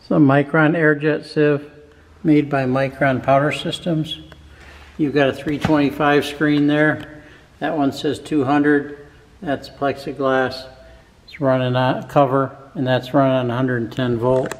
It's a Micron airjet sieve made by Micron Powder Systems. You've got a 325 screen there. That one says 200. That's plexiglass. It's running on cover, and that's running on 110 volt.